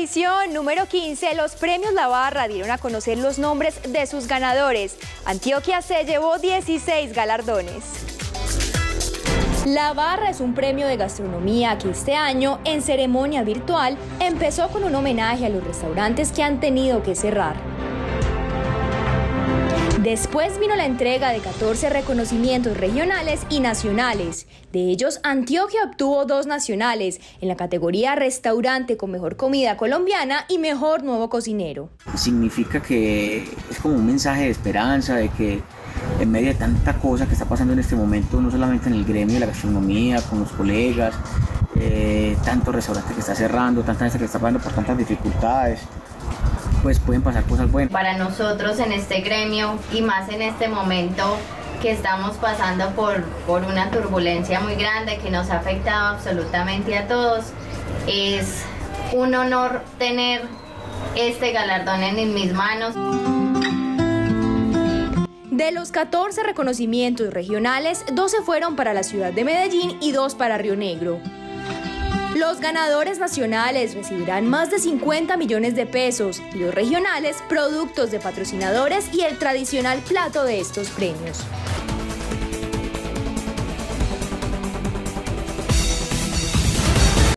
edición número 15, los premios La Barra dieron a conocer los nombres de sus ganadores. Antioquia se llevó 16 galardones. La Barra es un premio de gastronomía que este año, en ceremonia virtual, empezó con un homenaje a los restaurantes que han tenido que cerrar. Después vino la entrega de 14 reconocimientos regionales y nacionales. De ellos, Antioquia obtuvo 2 nacionales en la categoría Restaurante con Mejor Comida Colombiana y Mejor Nuevo Cocinero. Significa que es como un mensaje de esperanza, de que en medio de tanta cosa que está pasando en este momento, no solamente en el gremio de la gastronomía, con los colegas, tantos restaurantes que está cerrando, tanta gente que está pasando por tantas dificultades, pues pueden pasar cosas buenas. Para nosotros en este gremio y más en este momento que estamos pasando por una turbulencia muy grande que nos ha afectado absolutamente a todos, es un honor tener este galardón en mis manos. De los 14 reconocimientos regionales, 12 fueron para la ciudad de Medellín y 2 para Río Negro. Los ganadores nacionales recibirán más de 50 millones de pesos y los regionales productos de patrocinadores y el tradicional plato de estos premios.